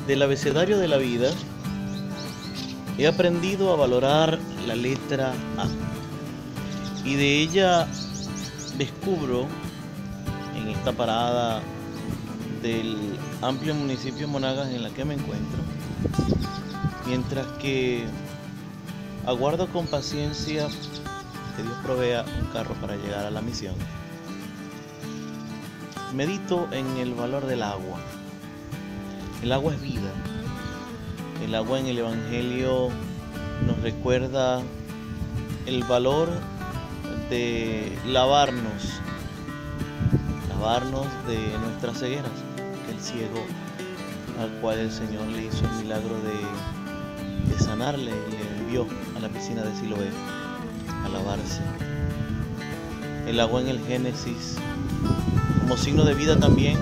Del abecedario de la vida he aprendido a valorar la letra A y de ella descubro en esta parada del amplio municipio de Monagas en la que me encuentro, mientras que aguardo con paciencia que Dios provea un carro para llegar a la misión. Medito en el valor del agua. El agua es vida. El agua en el Evangelio nos recuerda el valor de lavarnos de nuestras cegueras. El ciego al cual el Señor le hizo el milagro de sanarle y le envió a la piscina de Siloé a lavarse. El agua en el Génesis como signo de vida también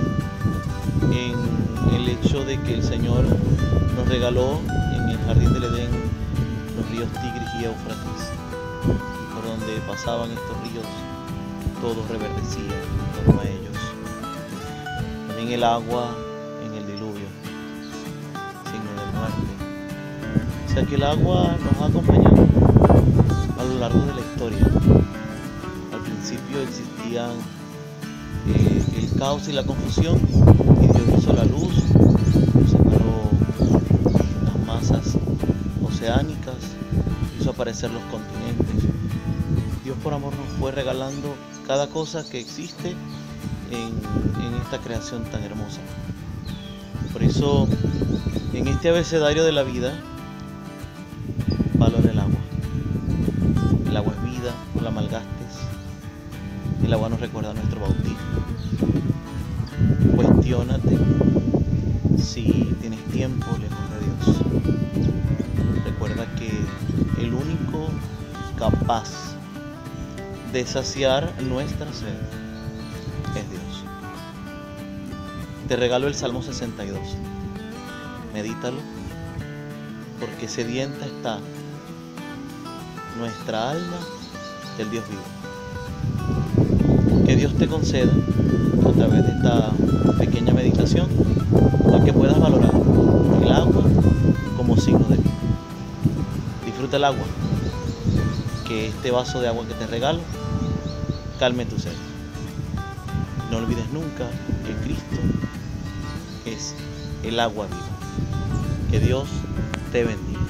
en el hecho de que el Señor nos regaló en el jardín del Edén los ríos Tigris y Éufrates, por donde pasaban estos ríos todo reverdecía en torno a ellos. También el agua en el diluvio, signo de muerte. O sea que el agua nos ha acompañado a lo largo de la historia. Al principio existían el caos y la confusión, y Dios hizo la luz, separó las masas oceánicas, hizo aparecer los continentes. Dios por amor nos fue regalando cada cosa que existe en esta creación tan hermosa. Por eso, en este abecedario de la vida, valora el agua. El agua es vida, no la malgastes. El agua nos recuerda nuestro bautismo. Cuestiónate si tienes tiempo lejos de Dios. Recuerda que el único capaz de saciar nuestra sed es Dios. Te regalo el Salmo 62. Medítalo, porque sedienta está nuestra alma del Dios vivo. Que Dios te conceda, a través de esta pequeña meditación, a que puedas valorar el agua como signo de vida. Disfruta el agua, que este vaso de agua que te regalo calme tu sed. No olvides nunca que Cristo es el agua viva. Que Dios te bendiga.